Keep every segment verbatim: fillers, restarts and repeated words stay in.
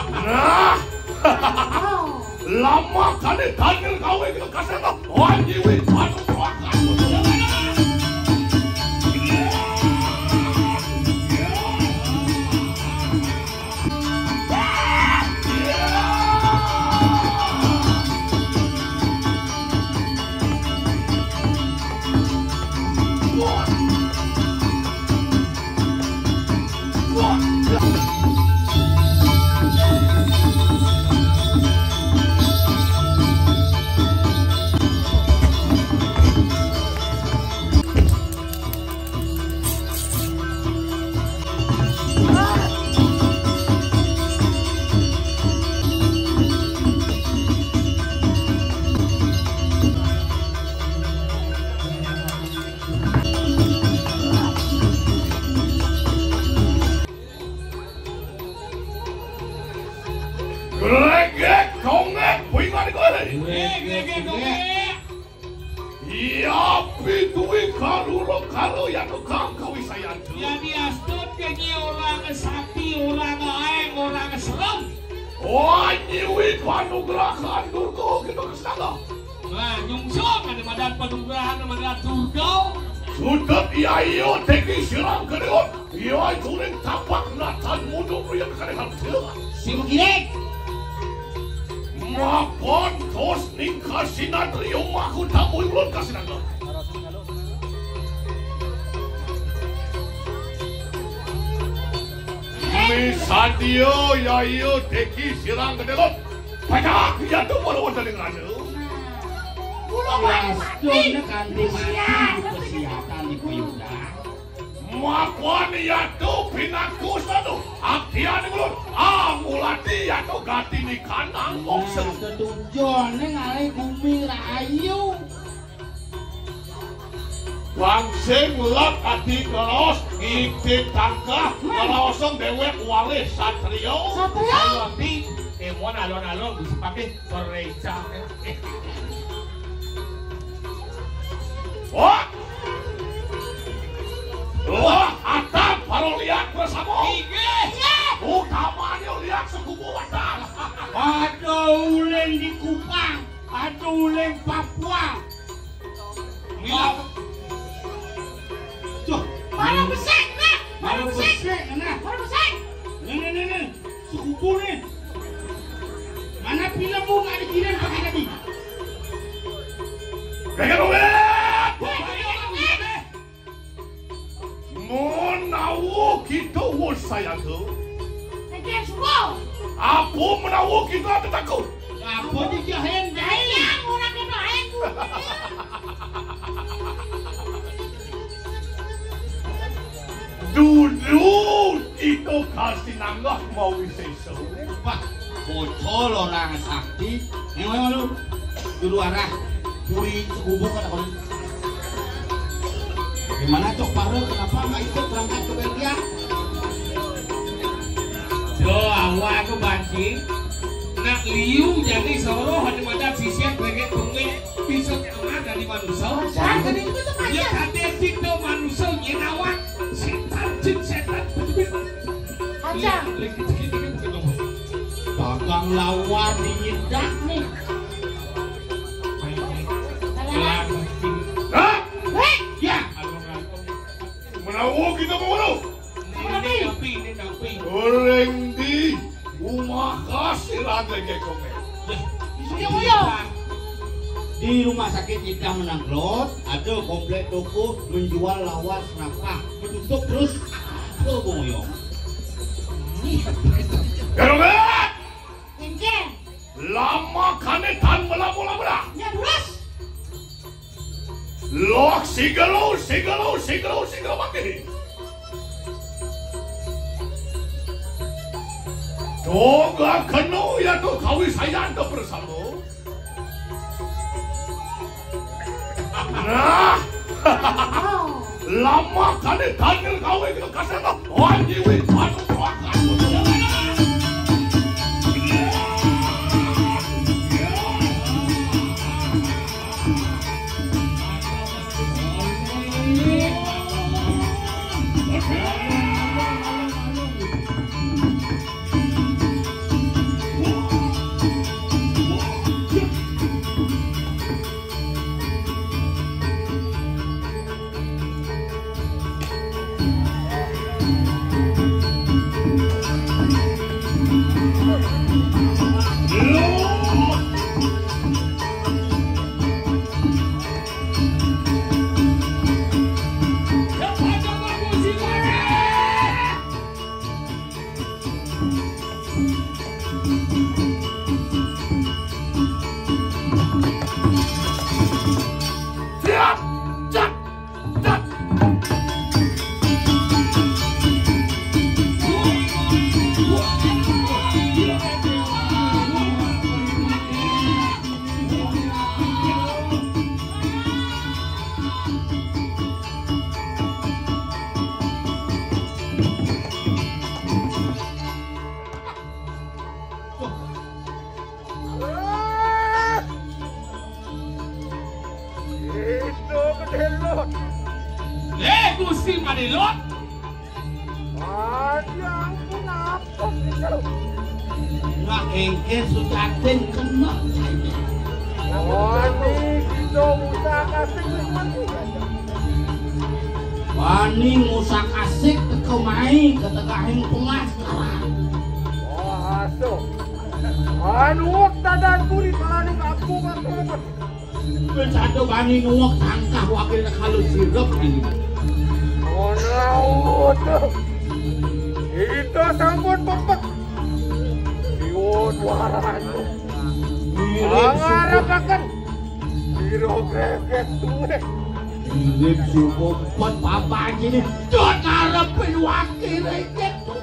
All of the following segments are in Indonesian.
Nah, lama kali Daniel gawe kita kasih tak wanjiwi padu kuakan. Sudah iya iya teki silang kedua iya kuring tapak natan mundur yang kadang dia si begini mapon tos ningka sinatrio maku tamu ulun kasinanga misadio ya iya teki silang kedua pada ya tuh baru wonten ing rane Plaston kanthi mati kesehatan di payudang. Makwan ya tuh pinaku satu. Aktian ulun. Ah mulati ya tuh gati ni kanang moksen. Ketujuan ngalih bumi rayu. Bangsing lak ati keros ngintip tangkah ngerosong dewek wali satrio. Satrio? Nanti emon alon-alon bisa pakai koreca. Wah! Wah! Atap baru lihat bersama. Iya. Utamanya lihat sekubu wadah. Ada uleng di Kupang, ada uleng Papua. Mila. Tuh, Mana besek, nak? Mana ada besek? besek, nah. Mana besek? Nih, nih, nih, nih. Sekubu nih. Mana filmmu nggak dikirim pakai tadi? Pegang duit! Eh, Menawu kita wus saya tuh. Sekian semua. Aku menawu kita ada takut. Apa dijahen dah? Ayang orang kena ayang tu. Dulu itu kasih nanggah mau sesu. Pak, bocor orang sakti. Yang mana lu? Dulu arah. Puri sekubu kan aku. Gimana cok baru? Kenapa nggak ikut berangkat ke Belgia? Jo awak ke banting. Nak liu jadi soro hanya ada sisian bagai tunggu bisa kena dari manusia. Jangan tadi itu tu Ya aja. kata itu manusia nyenawat setan jin setan. Aja. Dagang lawar diindak nih. Hah? Hei, Ya, Menawu kita mau mana? Ini napi, ini napi. Goreng di rumah kasih lagi gekome. Suyo muyo. di rumah sakit kita Menangglot ada komplek toko menjual lawas nafkah ditutup terus ke Bomoyong. Gekome! Kenceng. Lama kanetan melamu-lamu. Ya terus. Lok sigalo, sigalo, sigalo, sigalo mati. Toga kenu ya tuh kawi saya anda bersama. Nah, lama kali Daniel kawi kita kasih tak wanjiwi padu kuakan. Kadilot. Ajang kenapa gitu? Nggak engkel sucatin kena. Wani kita musa kasih nikmati. Wani musa kasih ke kemai ke tegahing pemasaran. Wah so. Anu waktu dan puri palani aku kan. Bersatu bani nuwak tangkah wakil kalau sirup ini. Oh no. Itu sambut pepek. Iwon waran. Angarap akan. Biro greget tuh. Mirip suku pot papa ini. Jod ngarepin wakil greget tuh.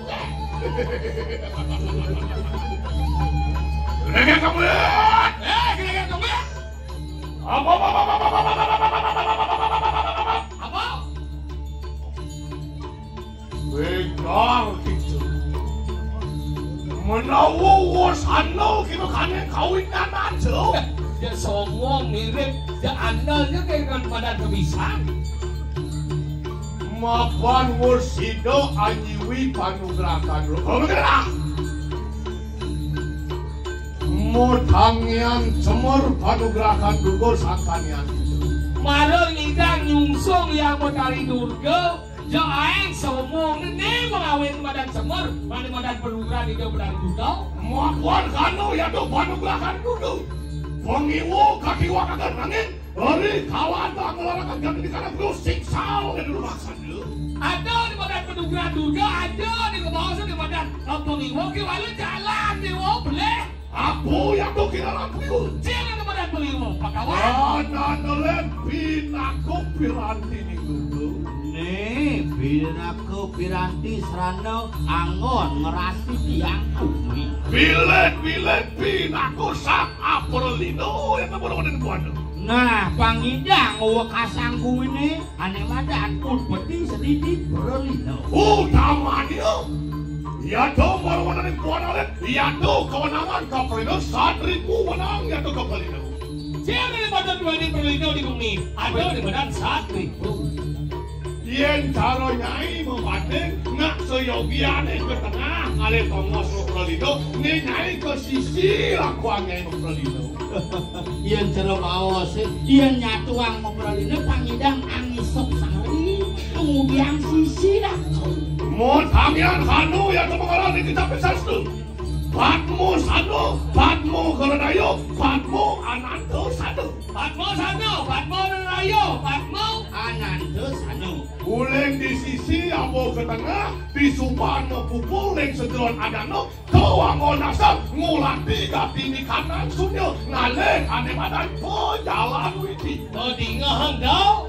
Greget kamu ya. Eh, greget kamu ya. Apa apa apa apa apa apa apa Apa? Benar gitu. Menawa sana kita kan kawinan aja. Ya semua mirip. Ya andalnya kayak kan pada kebisan. Mapan Wursido anyiwi panugrakan lu. Kalau begitu Motangian cemur panugrakan dugur sangkanian. Marang idang nyungsung yang betari durga. Ya aing semua ini mengawin badan semur. Mana badan penugrakan itu berani durga. Mapan kanu ya tuh panugrakan dudur. Pengiwo kaki wakakan angin. Hari kawan tak ngelarakan ganti di kanan bro siksal di rumah sana. Ada di badan penugrakan durga. Ada di kebawasan di badan pengiwo. Kiwalu jalan di woble. Aku yang tuh kira lampu. Jangan di badan pengiwo. Pakawan. Ananelen pinaku piranti ni dulu. Nih, binaku piranti serana angon ngerasi diangku. Bilet-bilet pinaku sak Aperlino yang nomor-nomor di buana. Nah, pangidang wakasangku ini aneh madan pun peti sedikit berlino. Utamanya ya tuh baru-baru di buana lihat. Ya tuh kewenangan Aperlino saat ribu menang ya tuh Aperlino. Jangan di badan dua di perlino di bumi. Ada di badan satu. Yen cara nyai membanding nak seyogiane ke tengah ale tongos Aperlino ni nyai ke sisi lakuan nyai Aperlino. Yang cerok awas, yang nyatuang ngobrolin pangidang angisok sehari, kemudian sisi lah. Mau tangian kanu yang kemengalan di kitab sastra. Patmu sanu, patmu kerenayo, patmu ananto sanu. Patmo sanu, patmo rayo, patmo Ananto sanu. Uleng di sisi abo ke tengah, di supano pupul leng segeron adano, kau angon nasab ngulang tiga tini kanan sunyo ngaleng ane badan po jalan witi. Oh tinggal hangdau.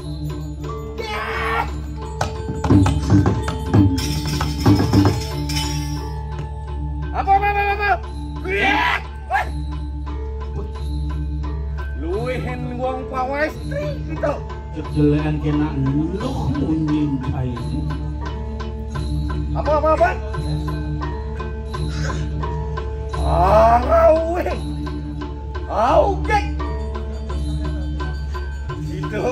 Apa apa apa apa? Lihat. Luihin wong pawestri gitu. Kejelean kena loh menyintai ini. Apa apa apa? Ah, ngawe. Oke. Gitu.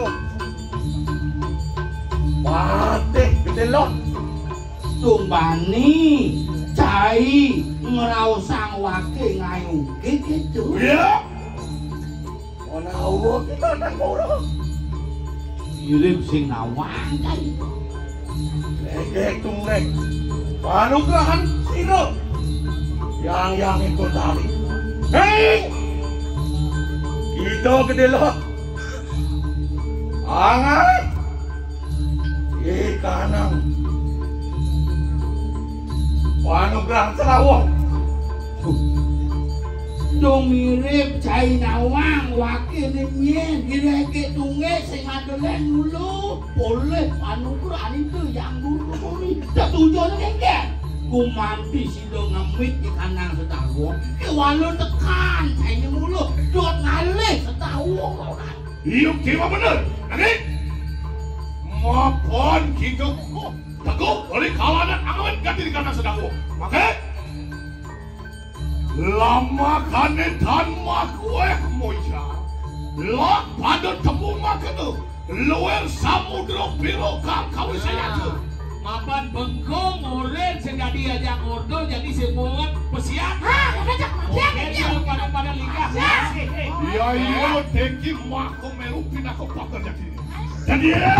Patih gede loh. Tumbani cai ngerausang wake ngayungke gitu. Ya, Ona awo kita nang moro. Mirip sing nawang kai. Legek tungrek. Panugrahan sino. Yang yang ikut tali. Hei! Kita gede loh. Angat. Ikanang. Panugrahan selawong. Dong mirip cai nawang wake nyen direke tunge sing adolen dulu. Boleh panugrahan itu yang dulu ini. Tujuannya kengke. Kumampi sido ngemit di kanang setahun. Kewalu tekan cai mulu. Dot ngalih setahun. iya kima bener. Nanti, maupun kingkong teguh dari kawanan angin ganti di kanan sedang Oke? Lama kane tan mak weh moja. Lak pada temu mak itu. luar samudra biru kau saya tuh. Mapan bengkong oren sehingga diajak ordo jadi semua pesiat. Hah, ngajak Oke dia pada-pada likas. Iya iya teki mako meru pindah ke pakar jadi. Jadi ya.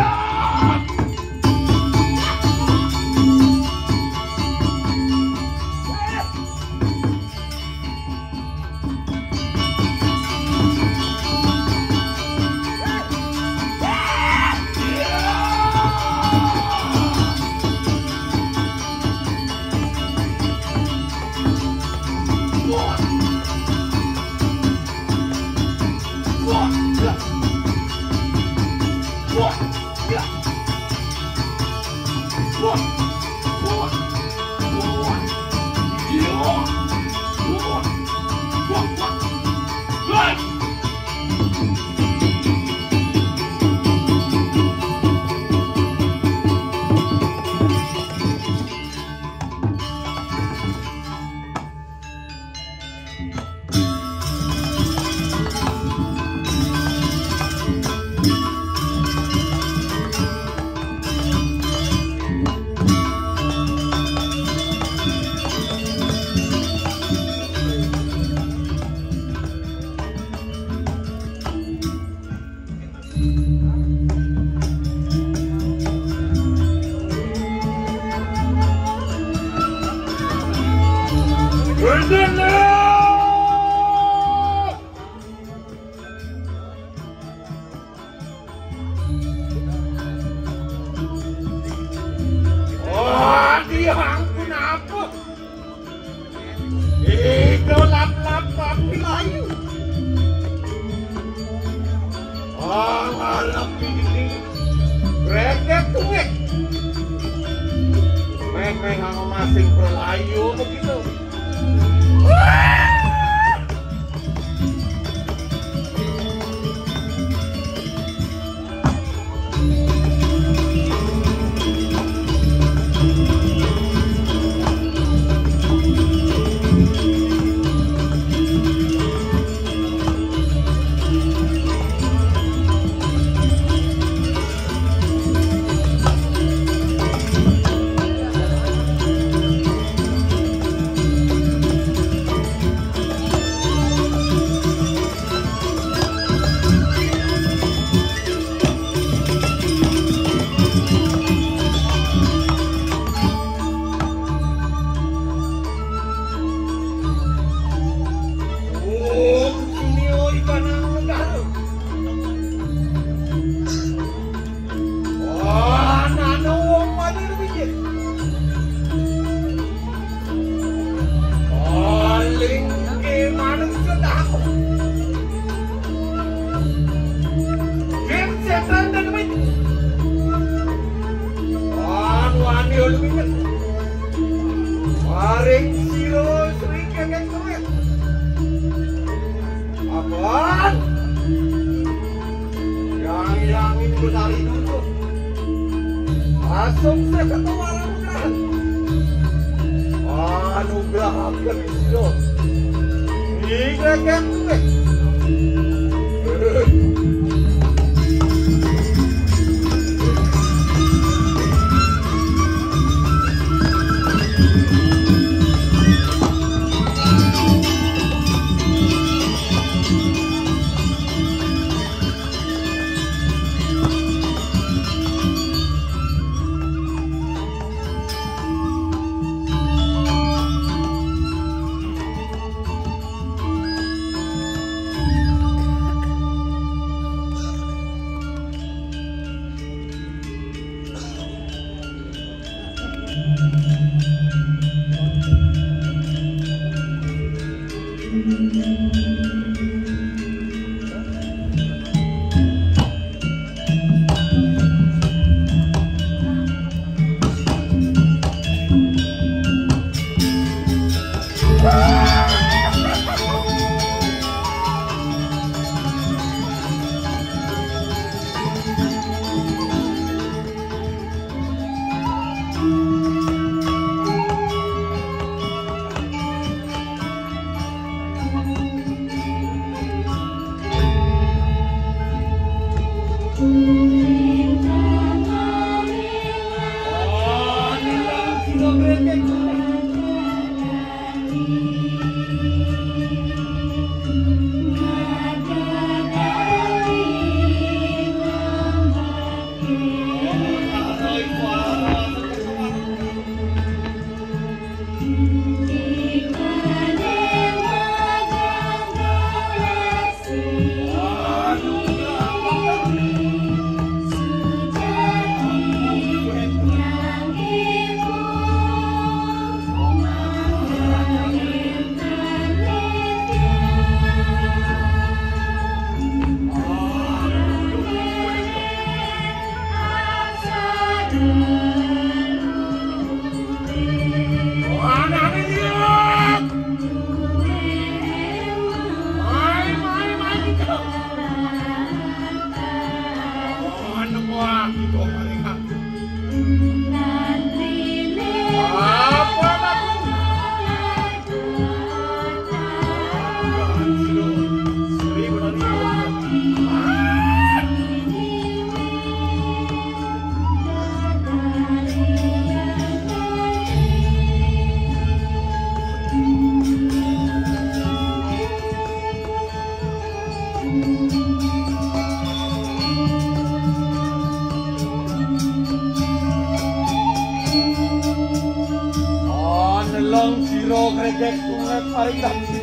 paling dapsi.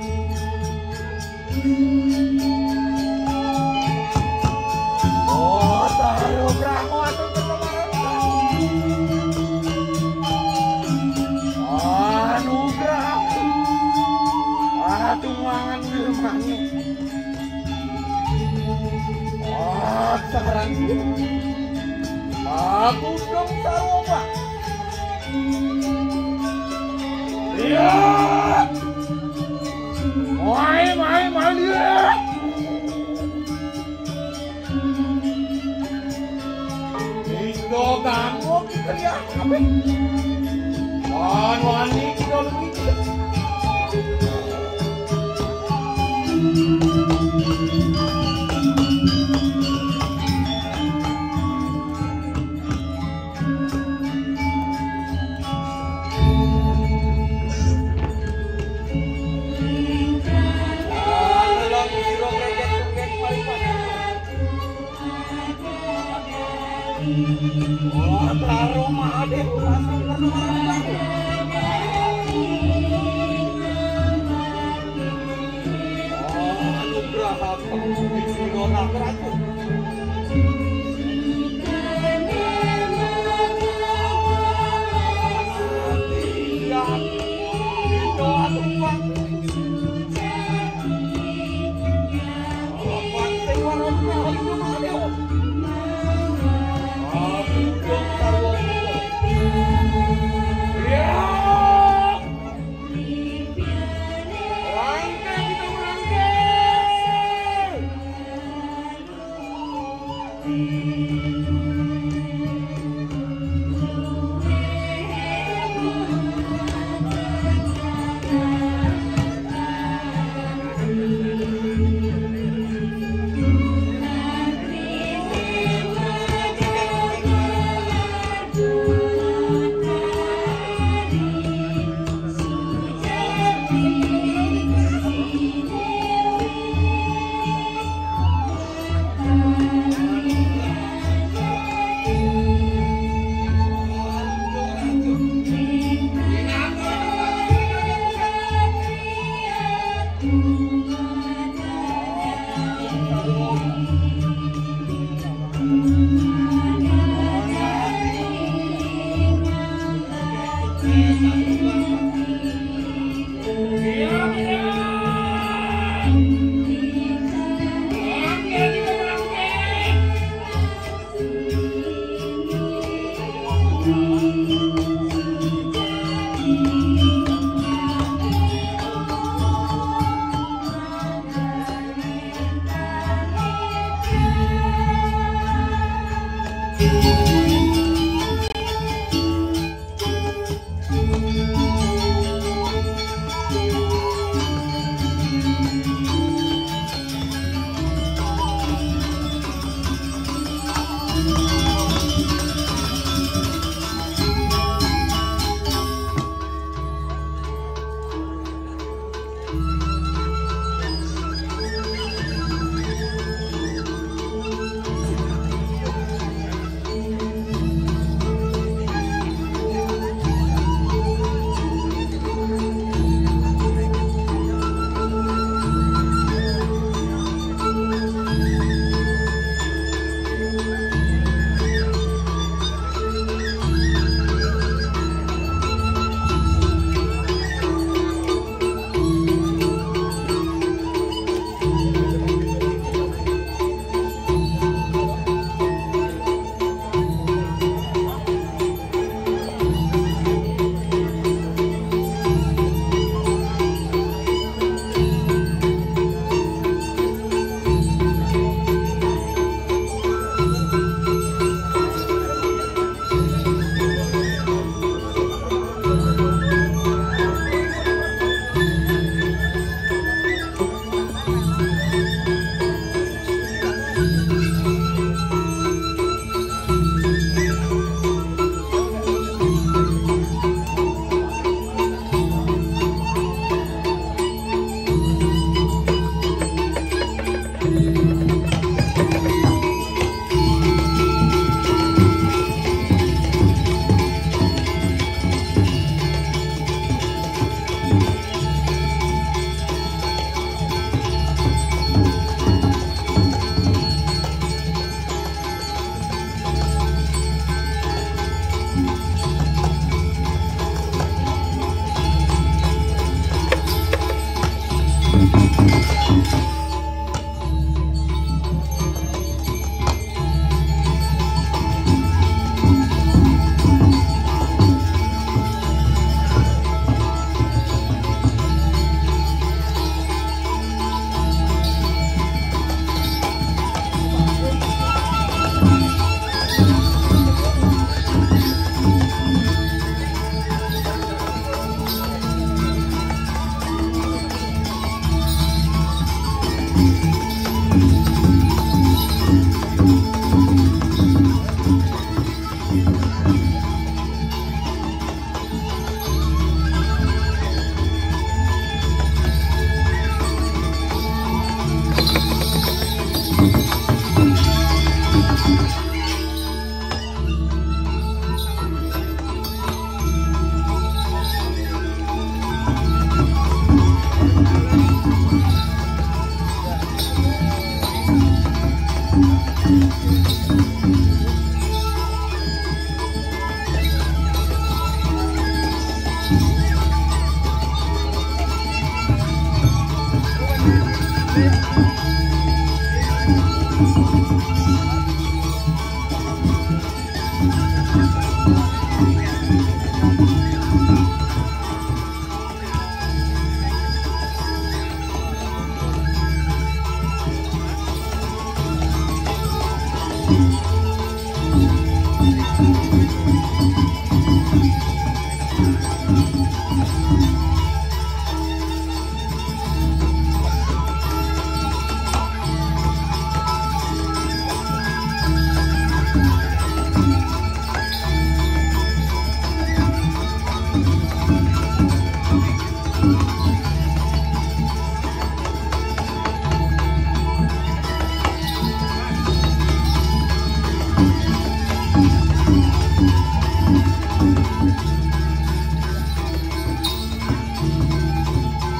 Oh, taruh bramo atau berkemaran. Anugerah. Ah, tumangan rumahnya. Ah, sekarang aku dong taruh. Iya. Mai, mai, mai lihat. Indo kamu kita lihat apa? Wan, wani kita lebih. Oh, taruh mahal deh, langsung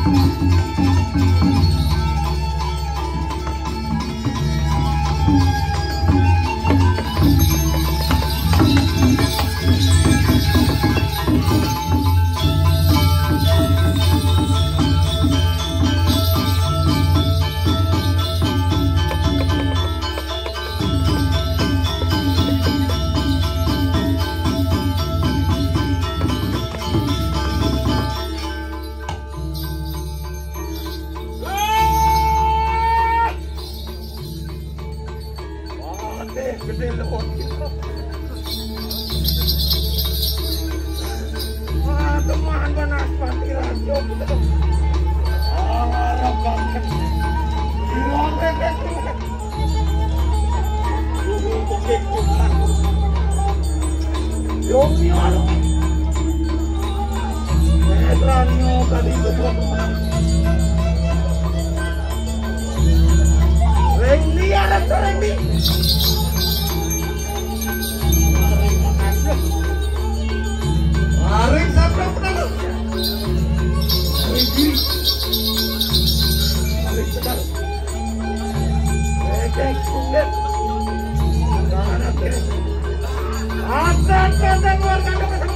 Gede lewat. Ah, teman panas pati rajo. Ah, harap banget. Hilang deh. Dulu bukit cuma. Yongnya. Metranyo tadi itu berapa? Rendi ada Rendi. Mari sampai penang. Rendi. Mari sedar. Ekek kulit. Kanan kiri. Atas atas warga kamu.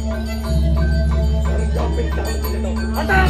Dari joping tahu tidak. Atas.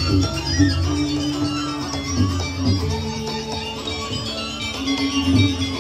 Thank you.